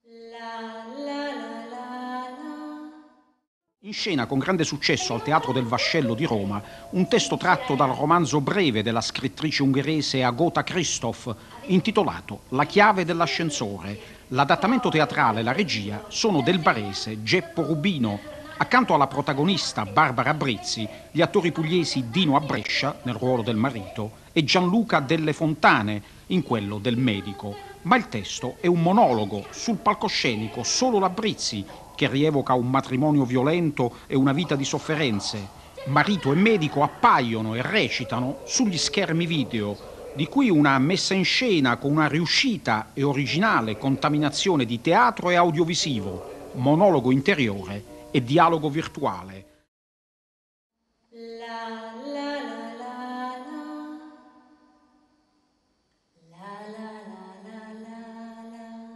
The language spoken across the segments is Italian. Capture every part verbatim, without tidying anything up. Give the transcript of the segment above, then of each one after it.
In scena con grande successo al Teatro del Vascello di Roma un testo tratto dal romanzo breve della scrittrice ungherese Agota Christoph intitolato La chiave dell'ascensore. L'adattamento teatrale e la regia sono del barese Geppo Rubino. Accanto alla protagonista Barbara Brizzi, gli attori pugliesi Dino Abbrescia nel ruolo del marito e Gianluca Delle Fontane in quello del medico. Ma il testo è un monologo sul palcoscenico, solo la Brizzi, che rievoca un matrimonio violento e una vita di sofferenze. Marito e medico appaiono e recitano sugli schermi video, di cui una messa in scena con una riuscita e originale contaminazione di teatro e audiovisivo, monologo interiore e dialogo virtuale. La, la, la, la, la. La, la, la, la, la.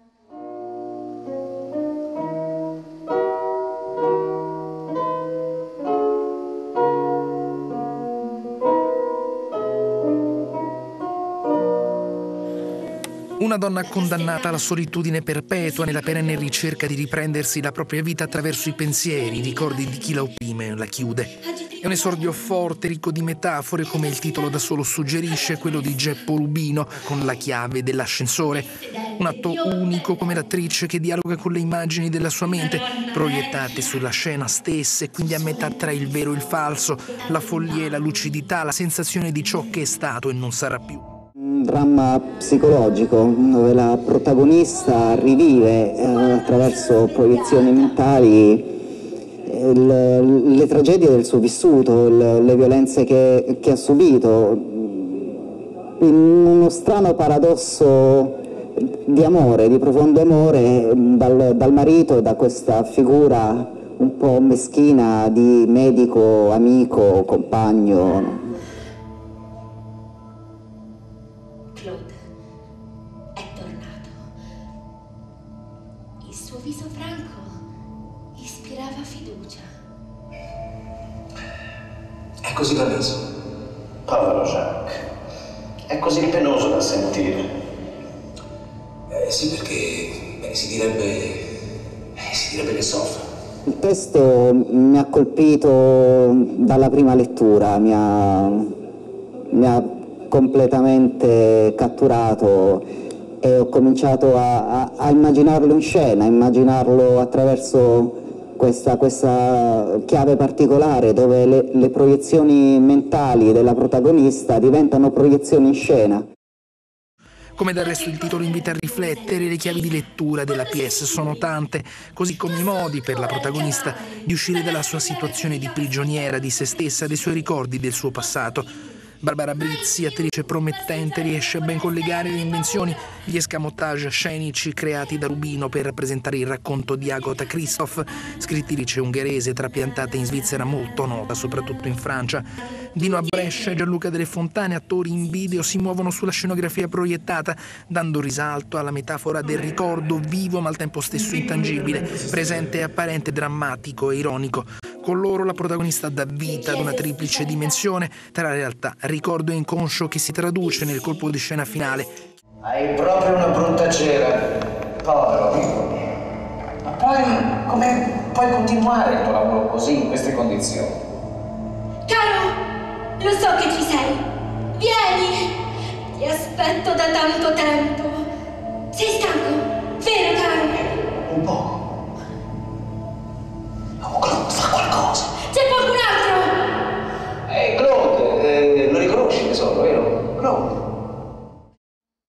Una donna condannata alla solitudine perpetua nella perenne ricerca di riprendersi la propria vita attraverso i pensieri, i ricordi di chi la opprime, la chiude. È un esordio forte, ricco di metafore, come il titolo da solo suggerisce, quello di Geppo Rubino, con La chiave dell'ascensore. Un atto unico come l'attrice che dialoga con le immagini della sua mente, proiettate sulla scena stessa e quindi a metà tra il vero e il falso, la follia e la lucidità, la sensazione di ciò che è stato e non sarà più. Un dramma psicologico dove la protagonista rivive eh, attraverso proiezioni mentali eh, le, le tragedie del suo vissuto, le, le violenze che, che ha subito, in uno strano paradosso di amore, di profondo amore dal, dal marito e da questa figura un po' meschina di medico, amico, compagno. Claude è tornato. Il suo viso franco ispirava fiducia. È così valeso. Povero Jacques. È così penoso da sentire. Eh, sì, perché beh, si direbbe. Eh, si direbbe che soffre. Il testo mi ha colpito dalla prima lettura, mi ha, mi ha completamente catturato e ho cominciato a, a, a immaginarlo in scena, a immaginarlo attraverso questa, questa chiave particolare dove le, le proiezioni mentali della protagonista diventano proiezioni in scena. Come del resto il titolo invita a riflettere, le chiavi di lettura della pièce sono tante, così come i modi per la protagonista di uscire dalla sua situazione di prigioniera di se stessa, dei suoi ricordi, del suo passato. Barbara Brizzi, attrice promettente, riesce a ben collegare le invenzioni, gli escamotage scenici creati da Rubino per rappresentare il racconto di Agota Christoph, scrittrice ungherese trapiantata in Svizzera, molto nota soprattutto in Francia. Dino Abbrescia e Gianluca Delle Fontane, attori in video, si muovono sulla scenografia proiettata, dando risalto alla metafora del ricordo vivo ma al tempo stesso intangibile, presente e apparente, drammatico e ironico. Con loro la protagonista dà vita ad una triplice dimensione tra realtà, ricordo e inconscio che si traduce nel colpo di scena finale. Hai proprio una brutta cera, povero amico. Ma poi come puoi continuare il tuo lavoro così, in queste condizioni? Caro, lo so che ci sei. Vieni! Ti aspetto da tanto tempo. Sei stanco, vero caro? Un po'.